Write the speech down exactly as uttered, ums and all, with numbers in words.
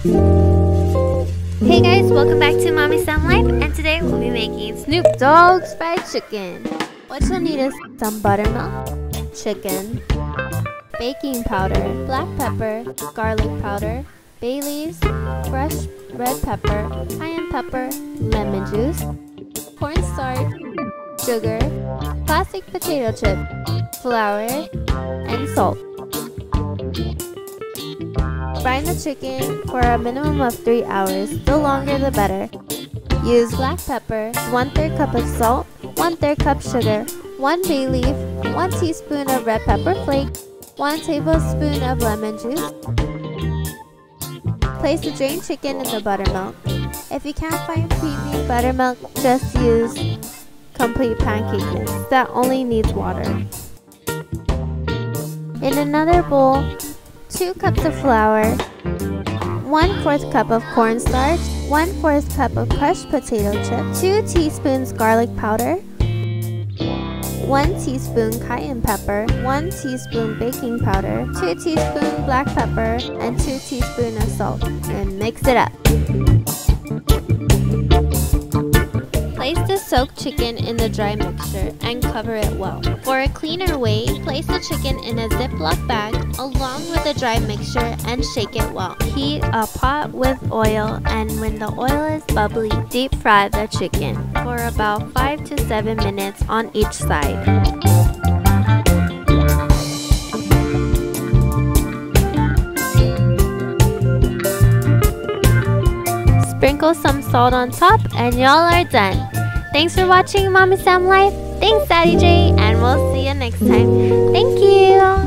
Hey guys, welcome back to mommysamlife, and today we'll be making Snoop Dogg's fried chicken. What you'll need is some buttermilk, chicken, baking powder, black pepper, garlic powder, bay leaves, fresh red pepper, cayenne pepper, lemon juice, cornstarch, sugar, plastic potato chip, flour, and salt. Brine the chicken for a minimum of three hours, the longer the better. Use black pepper, one third cup of salt, one third cup sugar, one bay leaf, one teaspoon of red pepper flakes, one tablespoon of lemon juice. Place the drained chicken in the buttermilk. If you can't find creamy buttermilk, just use complete pancake mix that only needs water. In another bowl, two cups of flour, one fourth cup of cornstarch, one fourth cup of crushed potato chips, two teaspoons garlic powder, one teaspoon cayenne pepper, one teaspoon baking powder, two teaspoons black pepper, and two teaspoons of salt, and mix it up. Place the soaked chicken in the dry mixture and cover it well. For a cleaner way, place the chicken in a Ziploc bag along with the dry mixture and shake it well. Heat a pot with oil, and when the oil is bubbly, deep fry the chicken for about five to seven minutes on each side. Sprinkle some salt on top and y'all are done. Thanks for watching Mommysamlife. Thanks Daddy J, and we'll see you next time. Thank you.